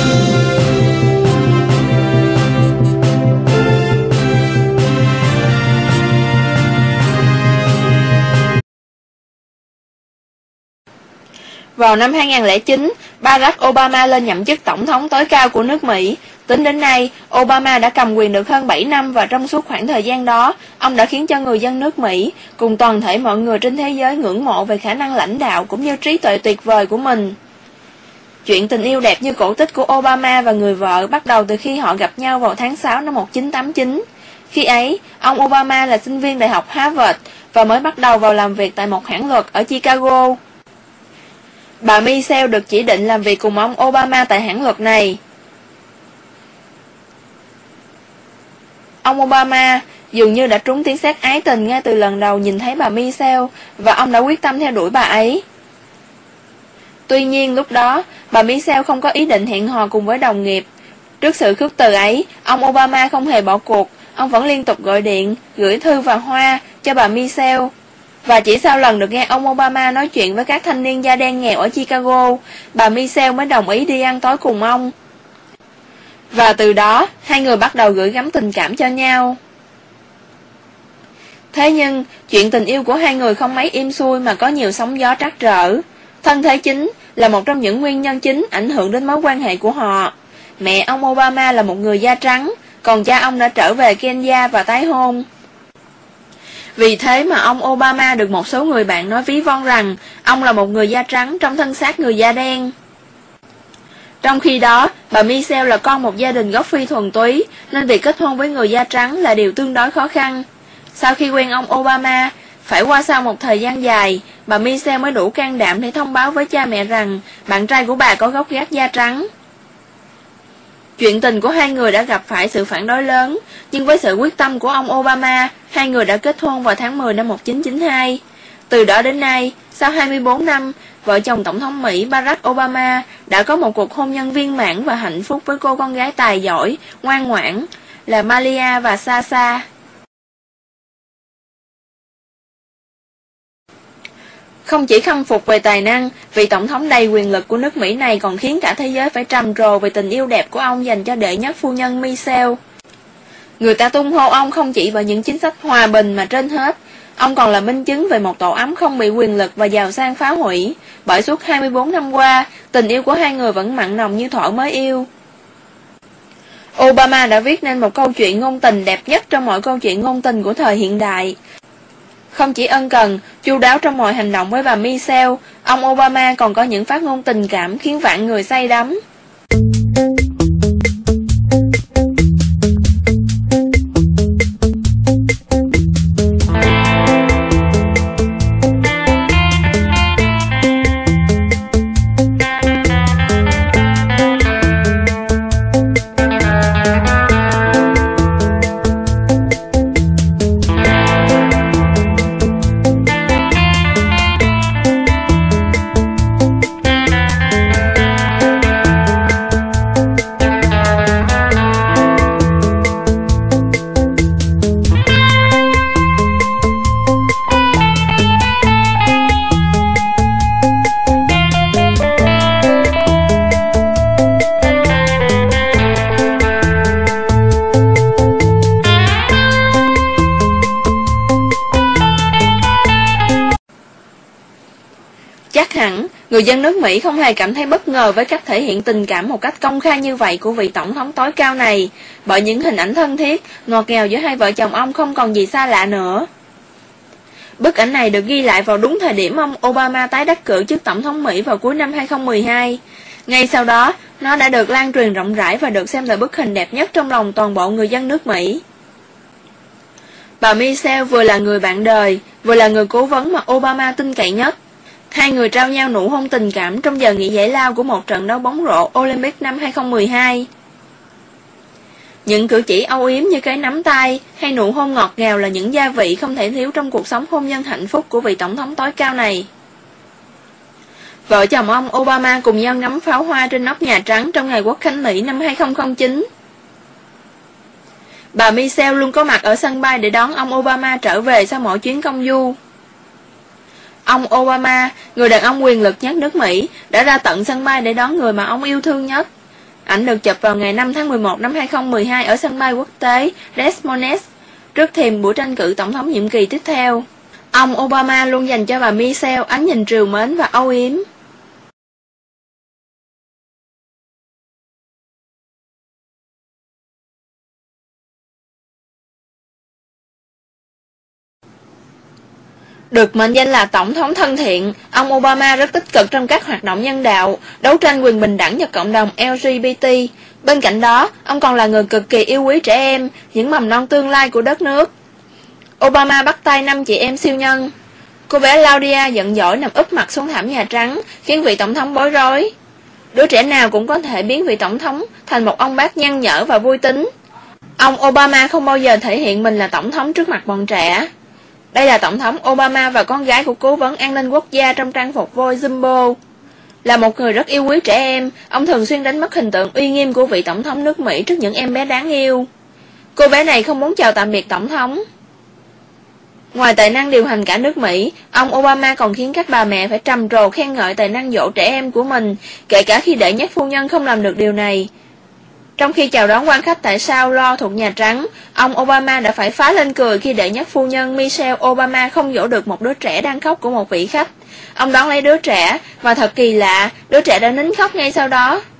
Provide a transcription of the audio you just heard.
Vào năm 2009, Barack Obama lên nhậm chức tổng thống tối cao của nước Mỹ. Tính đến nay, Obama đã cầm quyền được hơn 7 năm và trong suốt khoảng thời gian đó, ông đã khiến cho người dân nước Mỹ, cùng toàn thể mọi người trên thế giới ngưỡng mộ về khả năng lãnh đạo cũng như trí tuệ tuyệt vời của mình. Chuyện tình yêu đẹp như cổ tích của Obama và người vợ bắt đầu từ khi họ gặp nhau vào tháng 6 năm 1989. Khi ấy, ông Obama là sinh viên Đại học Harvard và mới bắt đầu vào làm việc tại một hãng luật ở Chicago. Bà Michelle được chỉ định làm việc cùng ông Obama tại hãng luật này. Ông Obama dường như đã trúng tiếng sét ái tình ngay từ lần đầu nhìn thấy bà Michelle và ông đã quyết tâm theo đuổi bà ấy. Tuy nhiên lúc đó, bà Michelle không có ý định hẹn hò cùng với đồng nghiệp. Trước sự khước từ ấy, ông Obama không hề bỏ cuộc, ông vẫn liên tục gọi điện, gửi thư và hoa cho bà Michelle. Và chỉ sau lần được nghe ông Obama nói chuyện với các thanh niên da đen nghèo ở Chicago, bà Michelle mới đồng ý đi ăn tối cùng ông. Và từ đó, hai người bắt đầu gửi gắm tình cảm cho nhau. Thế nhưng, chuyện tình yêu của hai người không mấy êm xuôi mà có nhiều sóng gió trắc trở. Thân thế chính là một trong những nguyên nhân chính ảnh hưởng đến mối quan hệ của họ. Mẹ ông Obama là một người da trắng, còn cha ông đã trở về Kenya và tái hôn. Vì thế mà ông Obama được một số người bạn nói ví von rằng ông là một người da trắng trong thân xác người da đen. Trong khi đó, bà Michelle là con một gia đình gốc Phi thuần túy, nên việc kết hôn với người da trắng là điều tương đối khó khăn. Sau khi quen ông Obama, phải qua sau một thời gian dài, bà Michelle mới đủ can đảm để thông báo với cha mẹ rằng bạn trai của bà có gốc gác da trắng. Chuyện tình của hai người đã gặp phải sự phản đối lớn, nhưng với sự quyết tâm của ông Obama, hai người đã kết hôn vào tháng 10 năm 1992. Từ đó đến nay, sau 24 năm, vợ chồng Tổng thống Mỹ Barack Obama đã có một cuộc hôn nhân viên mãn và hạnh phúc với cô con gái tài giỏi, ngoan ngoãn là Malia và Sasha. Không chỉ khâm phục về tài năng, vị tổng thống đầy quyền lực của nước Mỹ này còn khiến cả thế giới phải trầm trồ về tình yêu đẹp của ông dành cho đệ nhất phu nhân Michelle. Người ta tung hô ông không chỉ bởi những chính sách hòa bình mà trên hết, ông còn là minh chứng về một tổ ấm không bị quyền lực và giàu sang phá hủy, bởi suốt 24 năm qua, tình yêu của hai người vẫn mặn nồng như thuở mới yêu. Obama đã viết nên một câu chuyện ngôn tình đẹp nhất trong mọi câu chuyện ngôn tình của thời hiện đại. Không chỉ ân cần, chu đáo trong mọi hành động với bà Michelle, ông Obama còn có những phát ngôn tình cảm khiến vạn người say đắm. Chắc hẳn, người dân nước Mỹ không hề cảm thấy bất ngờ với cách thể hiện tình cảm một cách công khai như vậy của vị tổng thống tối cao này, bởi những hình ảnh thân thiết, ngọt ngào giữa hai vợ chồng ông không còn gì xa lạ nữa. Bức ảnh này được ghi lại vào đúng thời điểm ông Obama tái đắc cử chức tổng thống Mỹ vào cuối năm 2012. Ngay sau đó, nó đã được lan truyền rộng rãi và được xem là bức hình đẹp nhất trong lòng toàn bộ người dân nước Mỹ. Bà Michelle vừa là người bạn đời, vừa là người cố vấn mà Obama tin cậy nhất. Hai người trao nhau nụ hôn tình cảm trong giờ nghỉ giải lao của một trận đấu bóng rổ Olympic năm 2012. Những cử chỉ âu yếm như cái nắm tay hay nụ hôn ngọt ngào là những gia vị không thể thiếu trong cuộc sống hôn nhân hạnh phúc của vị tổng thống tối cao này. Vợ chồng ông Obama cùng nhau ngắm pháo hoa trên nóc Nhà Trắng trong ngày Quốc khánh Mỹ năm 2009. Bà Michelle luôn có mặt ở sân bay để đón ông Obama trở về sau mỗi chuyến công du. Ông Obama, người đàn ông quyền lực nhất nước Mỹ, đã ra tận sân bay để đón người mà ông yêu thương nhất. Ảnh được chụp vào ngày 5 tháng 11 năm 2012 ở sân bay quốc tế Des Moines, trước thềm buổi tranh cử tổng thống nhiệm kỳ tiếp theo. Ông Obama luôn dành cho bà Michelle ánh nhìn trìu mến và âu yếm. Được mệnh danh là tổng thống thân thiện, ông Obama rất tích cực trong các hoạt động nhân đạo, đấu tranh quyền bình đẳng cho cộng đồng LGBT. Bên cạnh đó, ông còn là người cực kỳ yêu quý trẻ em, những mầm non tương lai của đất nước. Obama bắt tay 5 chị em siêu nhân. Cô bé Claudia giận dỗi nằm úp mặt xuống thảm Nhà Trắng, khiến vị tổng thống bối rối. Đứa trẻ nào cũng có thể biến vị tổng thống thành một ông bác nhăn nhở và vui tính. Ông Obama không bao giờ thể hiện mình là tổng thống trước mặt bọn trẻ. Đây là tổng thống Obama và con gái của cố vấn an ninh quốc gia trong trang phục voi Jumbo. Là một người rất yêu quý trẻ em, ông thường xuyên đánh mất hình tượng uy nghiêm của vị tổng thống nước Mỹ trước những em bé đáng yêu. Cô bé này không muốn chào tạm biệt tổng thống. Ngoài tài năng điều hành cả nước Mỹ, ông Obama còn khiến các bà mẹ phải trầm trồ khen ngợi tài năng dỗ trẻ em của mình, kể cả khi đệ nhất phu nhân không làm được điều này. Trong khi chào đón quan khách tại sao lo thuộc Nhà Trắng, ông Obama đã phải phá lên cười khi đệ nhất phu nhân Michelle Obama không dỗ được một đứa trẻ đang khóc của một vị khách. Ông đón lấy đứa trẻ, và thật kỳ lạ, đứa trẻ đã nín khóc ngay sau đó.